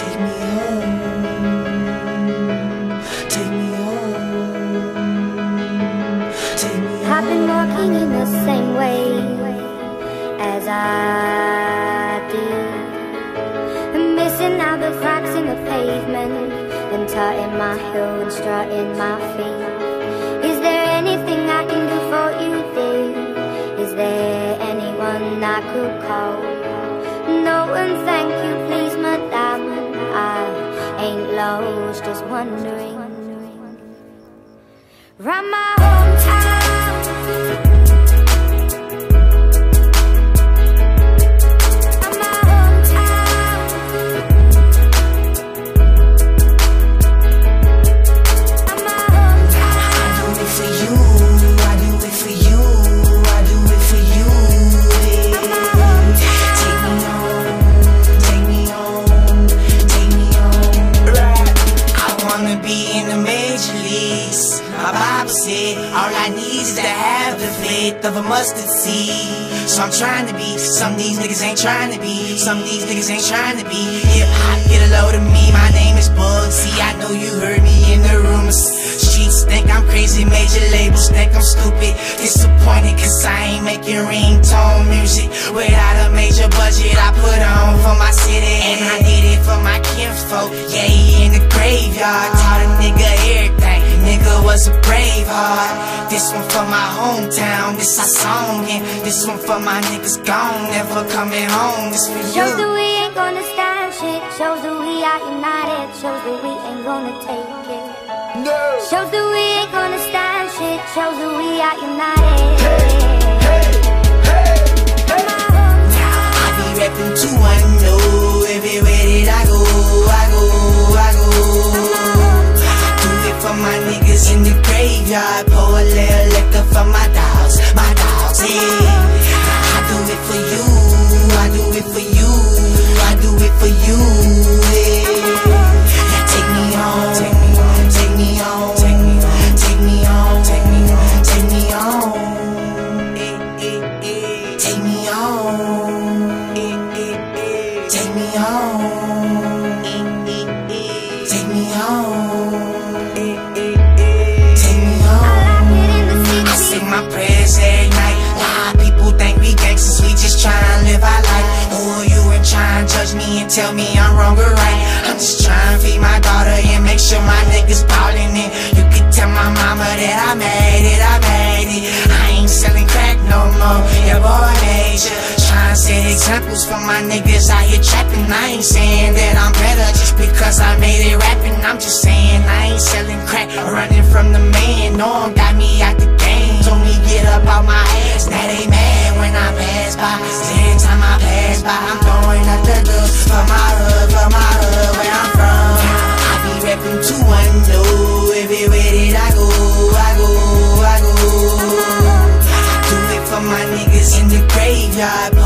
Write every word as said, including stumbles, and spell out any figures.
Take me home, take me home, take me home. I've been walking in the same way as I do, missing out the cracks in the pavement, and tutting my heel and strutting my feet. Is there anything I can do for you, dear? Is there anyone I could call? No, and thank you, please, madame. I ain't lost, just wondering. Round my hometown, all I need is to have the faith of a mustard seed. So I'm trying to be, some of these niggas ain't trying to be, some of these niggas ain't trying to be. Hip hop, get a load of me, my name is Bugsy. I know you heard me in the rumors. Streets think I'm crazy, major labels think I'm stupid. Disappointed cause I ain't making ringtone music. Without a major budget I put on for my city, and I did it for my kinfolk. Yeah, he in the graveyard, taught a nigga everything. Nigga was a brave heart. This one for my hometown, this our song, and this one for my niggas gone, never coming home. This for you. Shows that we ain't gonna stand shit. Shows that we are united. Shows that we ain't gonna take it. No. Shows that we ain't gonna stand shit. Shows that we are united. Hey, hey, hey, hey. I be reppin' two one oh. Everywhere that I go, I go, I go. For my niggas in the graveyard, pour a little liquor for my dogs, my dogs, yeah. I do it for you, I do it for you, I do it for you, yeah. Take me home, take me home, take me home, take me home, take me home, take me home, take me home, take me home, take me home, take me home. My prayers every night. A lot of people think we gangsters, we just tryna live our life. Who are you and tryna judge me and tell me I'm wrong or right? I'm just tryna feed my daughter and make sure my niggas ballin' it. You can tell my mama that I made it, I made it. I ain't selling crack no more, yeah boy major. Tryna set examples for my niggas out here trapping. I ain't saying that I'm better just because I made it rapping. I'm just saying I ain't selling crack or running from the man. No one got me out the game. Told me get up out my ass, now they mad when I pass by. Every time I pass by, I'm throwing up the good for my hood, for my hood, where I'm from. I be reppin' two one oh. Everywhere that I go, I go, I go. Do it for my niggas in the graveyard.